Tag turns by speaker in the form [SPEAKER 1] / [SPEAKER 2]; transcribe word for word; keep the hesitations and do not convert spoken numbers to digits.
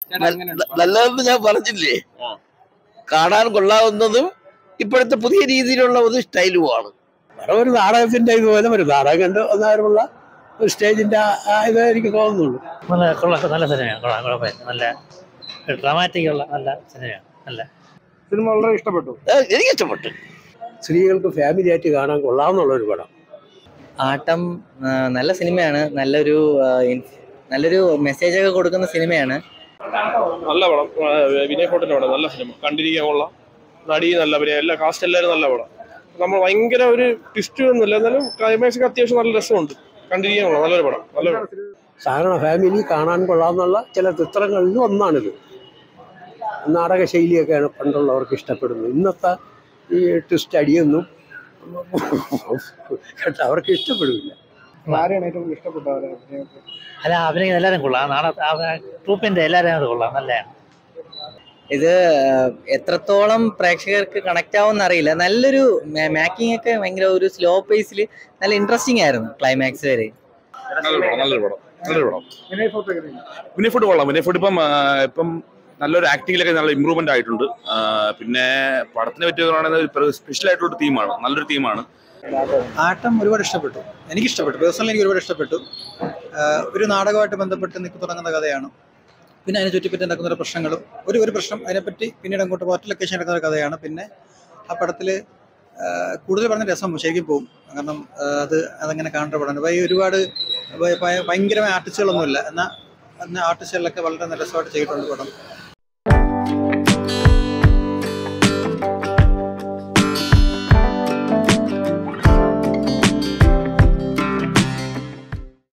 [SPEAKER 1] നല്ലതെന്ന് ഞാൻ പറഞ്ഞില്ലേ, കാണാൻ കൊള്ളാവുന്നതും ഇപ്പോഴത്തെ പുതിയ രീതിയിലുള്ള ഒരു സ്റ്റൈലുമാണ്. ഒരു നാടകത്തിന്റെ ഇതുപോലെ ഒരു നാടകം കണ്ട് ഒന്നാരുമുള്ള ഒരു സ്റ്റേജിന്റെ ഇത് എനിക്ക് തോന്നുന്നുള്ളൂ.
[SPEAKER 2] നല്ല കൊള്ളാം, നല്ല സിനിമയാണ്, കൊള്ളാം, കുഴപ്പമില്ല, നല്ല ഡ്രാമാറ്റിക് ഉള്ള നല്ല സിനിമയാണ്. നല്ല
[SPEAKER 3] സിനിമ വളരെ ഇഷ്ടപ്പെട്ടു,
[SPEAKER 1] എനിക്ക് ഇഷ്ടപ്പെട്ടു. സ്ത്രീകൾക്ക് ഫാമിലി ആയിട്ട് കാണാൻ കൊള്ളാവുന്നുള്ളൊരു പടം.
[SPEAKER 4] ആട്ടം നല്ല സിനിമയാണ്, നല്ലൊരു നല്ലൊരു മെസ്സേജ് ഒക്കെ കൊടുക്കുന്ന സിനിമയാണ്.
[SPEAKER 3] നല്ല പടം, വിനയ് ഫോർട്ടിന്റെ പടം, നല്ല സിനിമ, കണ്ടിരിക്കാൻ കൊള്ളാം. നടി നല്ല അഭിനയം, എല്ലാ കാസ്റ്റ് എല്ലാവരും നല്ല പടം. നമ്മൾ ഭയങ്കര ഒരു ട്വിസ്റ്റ് ഒന്നുമില്ല, എന്നാലും ക്ലൈമാക്സ് അത്യാവശ്യം നല്ല രസമുണ്ട്, കണ്ടിരിക്കാൻ കൊള്ളാം, നല്ലൊരു പടം, നല്ല പടം.
[SPEAKER 1] സാധാരണ ഫാമിലി കാണാൻ കൊള്ളാവുന്നുള്ള ചില ചിത്രങ്ങളിൽ ഒന്നാണിത്. നാടക ശൈലിയൊക്കെയാണ് പണ്ടുള്ളവർക്ക് ഇഷ്ടപ്പെടുന്നത്. ഇന്നത്തെ ഈ ട്വിസ്റ്റ് അടിയൊന്നും കേട്ടോ അവർക്ക് ഇഷ്ടപ്പെടില്ല.
[SPEAKER 2] അല്ല, അഭിനയം എല്ലാവരും കൊള്ളാം, നാടക ട്രൂപ്പിന്റെ എല്ലാവരും കൊള്ളാം, നല്ലതാണ്.
[SPEAKER 4] ഇത് എത്രത്തോളം പ്രേക്ഷകർക്ക് കണക്ട് ആവുമെന്ന് അറിയില്ല. നല്ലൊരു മേക്കിംഗ് ഒക്കെ ഭയങ്കര ഒരു സ്ലോ പേസിൽ നല്ല ഇൻട്രസ്റ്റിംഗ് ആയിരുന്നു ക്ലൈമാക്സ് വരെ.
[SPEAKER 3] നല്ലൊരു പടം, നല്ലൊരു പടം, നല്ലൊരു പടം. വിനയ് ഫോർട്ട് കൊള്ളാം. വിനയ് ഫോർട്ട് ഇപ്പം ഇപ്പം നല്ലൊരു ആക്ടിങ്ങിലൊക്കെ നല്ല ഇമ്പ്രൂവ്മെന്റ് ആയിട്ടുണ്ട്. പിന്നെ പടത്തിനെ പറ്റി പറയുന്നത് സ്പെഷ്യൽ ആയിട്ടുള്ള തീമാണ്, നല്ലൊരു തീമാണ്.
[SPEAKER 5] ആട്ടം ഒരുപാട് ഇഷ്ടപ്പെട്ടു, എനിക്കിഷ്ടപ്പെട്ടു, പേഴ്സണലി എനിക്ക് ഒരുപാട് ഇഷ്ടപ്പെട്ടു. ഒരു നാടകമായിട്ട് ബന്ധപ്പെട്ട് നിൽക്കി തുടങ്ങുന്ന കഥയാണ്. പിന്നെ അതിനെ ചുറ്റിപ്പറ്റി നടക്കുന്ന പ്രശ്നങ്ങളും ഒരു ഒരു പ്രശ്നം അതിനെപ്പറ്റി പിന്നീട് അങ്ങോട്ട് ഒറ്റ ലൊക്കേഷൻ നടക്കുന്ന കഥയാണ്. പിന്നെ ആ പടത്തിൽ കൂടുതൽ പറഞ്ഞ രസം ശരിക്കും പോകും, കാരണം അത് അതങ്ങനെ കാണേണ്ട പടമാണ്. അപ്പോൾ ഈ ഒരുപാട് ഭയങ്കരമായ ആർട്ടിസ്റ്റുകളൊന്നുമില്ല, എന്നാൽ എന്നാൽ ആർട്ടിസ്റ്റുകളിലൊക്കെ വളരെ രസമായിട്ട് ചെയ്തിട്ടുണ്ട് പടം.